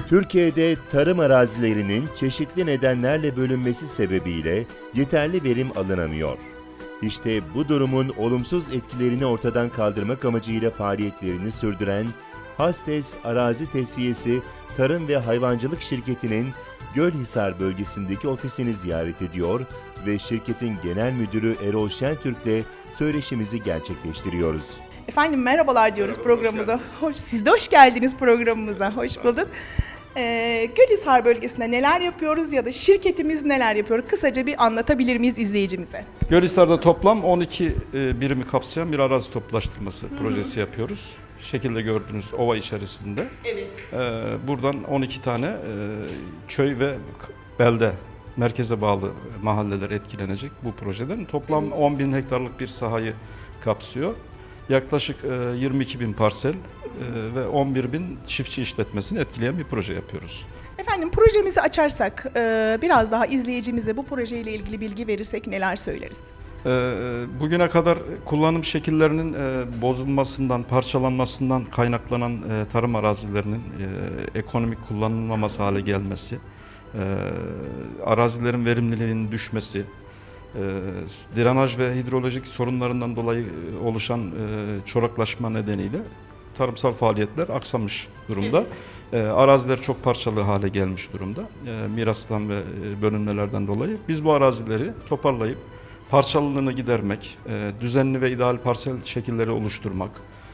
Türkiye'de tarım arazilerinin çeşitli nedenlerle bölünmesi sebebiyle yeterli verim alınamıyor. İşte bu durumun olumsuz etkilerini ortadan kaldırmak amacıyla faaliyetlerini sürdüren Hastes Arazi Tesviyesi Tarım ve Hayvancılık Şirketi'nin Gölhisar bölgesindeki ofisini ziyaret ediyor ve şirketin genel müdürü Erol Şentürk'le söyleşimizi gerçekleştiriyoruz. Efendim merhabalar diyoruz programımıza. Siz de hoş geldiniz programımıza. Hoş bulduk. Gölhisar bölgesinde neler yapıyoruz ya da şirketimiz neler yapıyor? Kısaca bir anlatabilir miyiz izleyicimize? Gölhisar'da toplam 12 birimi kapsayan bir arazi toplaştırması projesi yapıyoruz. Şekilde gördüğünüz ova içerisinde. Evet. Buradan 12 tane köy ve belde, merkeze bağlı mahalleler etkilenecek bu projeden. Toplam 10.000 hektarlık bir sahayı kapsıyor. Yaklaşık 22.000 parsel ve 11.000 çiftçi işletmesini etkileyen bir proje yapıyoruz. Efendim projemizi açarsak, biraz daha izleyicimize bu projeyle ilgili bilgi verirsek neler söyleriz? Bugüne kadar kullanım şekillerinin bozulmasından, parçalanmasından kaynaklanan tarım arazilerinin ekonomik kullanılmaması hale gelmesi, arazilerin verimliliğinin düşmesi, drenaj ve hidrolojik sorunlarından dolayı oluşan çoraklaşma nedeniyle tarımsal faaliyetler aksamış durumda. Evet. Araziler çok parçalı hale gelmiş durumda. Mirastan ve bölünmelerden dolayı. Biz bu arazileri toparlayıp parçalılığını gidermek, düzenli ve ideal parsel şekilleri oluşturmak,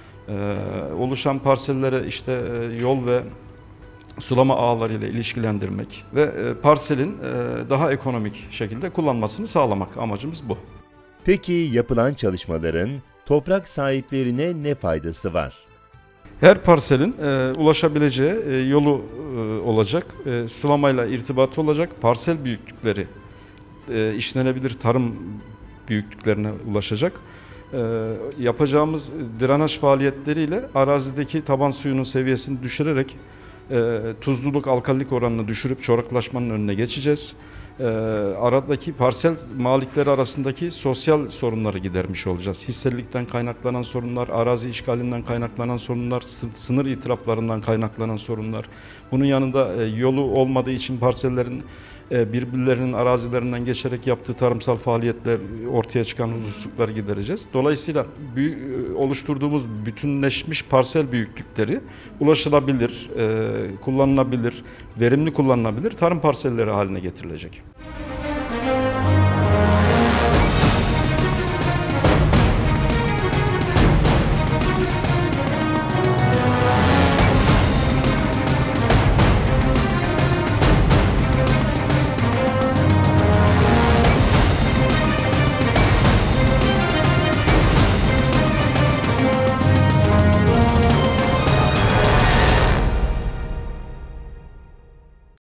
oluşan parsellere işte yol ve sulama ağları ile ilişkilendirmek ve parselin daha ekonomik şekilde kullanmasını sağlamak amacımız bu. Peki yapılan çalışmaların toprak sahiplerine ne faydası var? Her parselin ulaşabileceği yolu olacak, sulamayla irtibatı olacak, parsel büyüklükleri işlenebilir tarım büyüklüklerine ulaşacak. Yapacağımız drenaj faaliyetleriyle arazideki taban suyunun seviyesini düşürerek tuzluluk, alkalilik oranını düşürüp çoraklaşmanın önüne geçeceğiz. Aradaki parsel malikleri arasındaki sosyal sorunları gidermiş olacağız. Hisselilikten kaynaklanan sorunlar, arazi işgalinden kaynaklanan sorunlar, sınır itiraflarından kaynaklanan sorunlar. Bunun yanında yolu olmadığı için parsellerin birbirlerinin arazilerinden geçerek yaptığı tarımsal faaliyetle ortaya çıkan huzursuzlukları gidereceğiz. Dolayısıyla oluşturduğumuz bütünleşmiş parsel büyüklükleri ulaşılabilir, kullanılabilir, verimli kullanılabilir tarım parselleri haline getirilecek.